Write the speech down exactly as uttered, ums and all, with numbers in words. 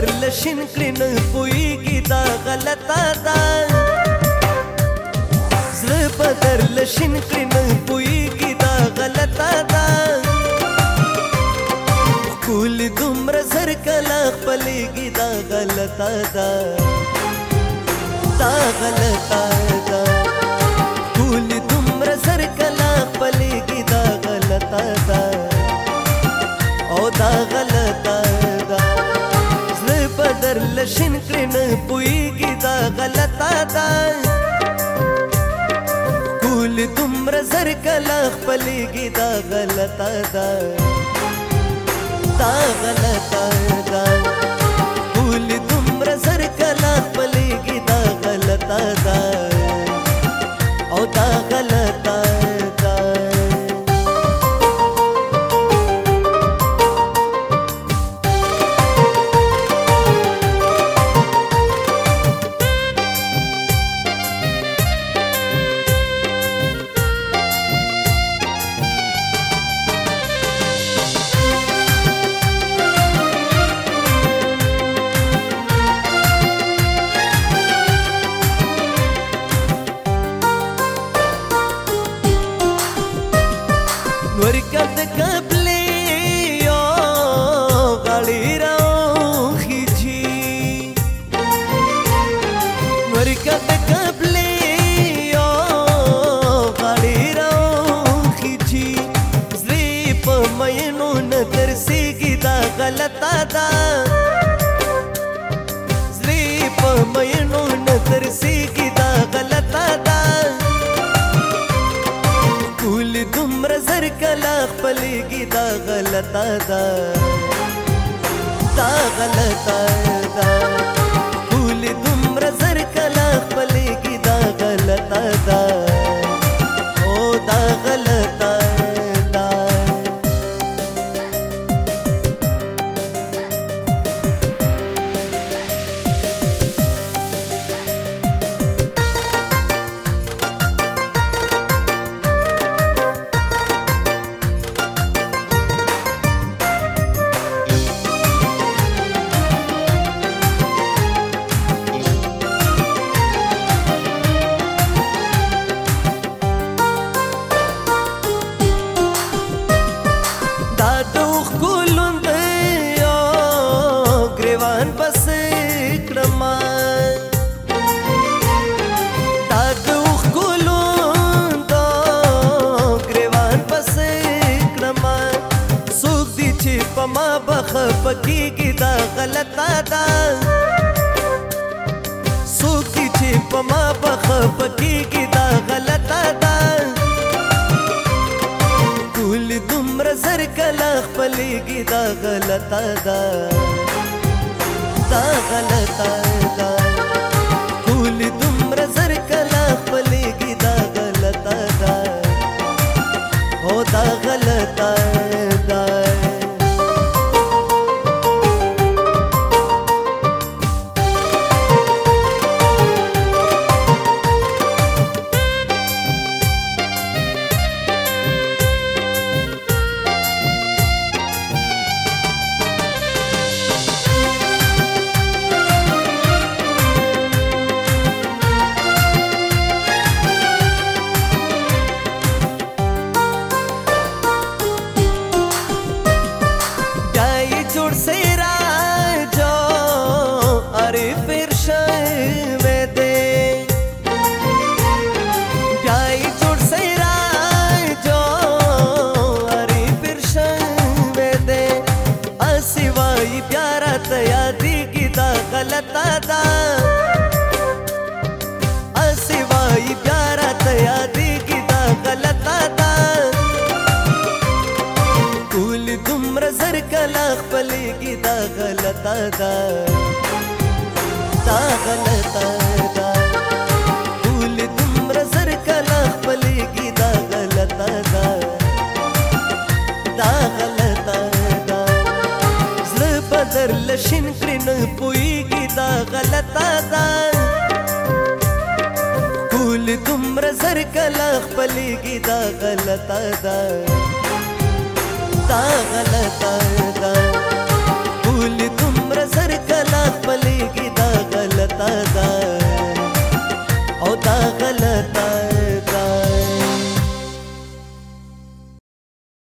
بدر لشین کړي نه پوهیږي دا غلطه ده زړه بدر لشین کړي نه پوهیږي دا غلطه ده ښکلي دومره زر کله خپلېږي دا غلطه ده دا غلطه ده ښکلي دومره زر کله خپلېږي دا غلطه ده او دا غلطه ده زړه بدر لشین کړي نه پوهیږي دا غلطه ده ښکلي دومره زر کله خپلېږي دا غلطه ده دا غلطه ده ښکلي دومره زر کله خپلېږي دا غلطه ده او دا غلطه ده ورکد قبلی یا غالی راو خیجی ورکد قبلی یا غالی راو خیجی زری پا مینو نترسیگی دا غلطا دا زری پا مینو نترسیگی دا غلطا دا ښکلي دومره زر کله خپلېږي دا غلطه ده دا غلطه ده ښکلي دومره زر کله خپلېږي دا غلطه ده او دا غلطه ده پما بخفکیږي دا غلطه ده څوک دي چې پما بخفکیږي دا غلطه ده ښکلي دومره زر کله خپلېږي دا غلطه ده دا غلطه ده ښکلي دومره زر کله خپلېږي دا غلطه ده او دا غلطه ده غلطه ده اسوای پیارا ته یادېږي دا غلطه ده ښکلي دومره زر کله خپلېږي دا غلطه ده دا غلطه ده ښکلي دومره زر کله خپلېږي دا غلطه ده دا غلطه ده زړه بدر لشین کړي نه پوهیږي دا غلطه ده ښکلي دومره زر کله خپلېږي دا غلطه ده دا غلطه ده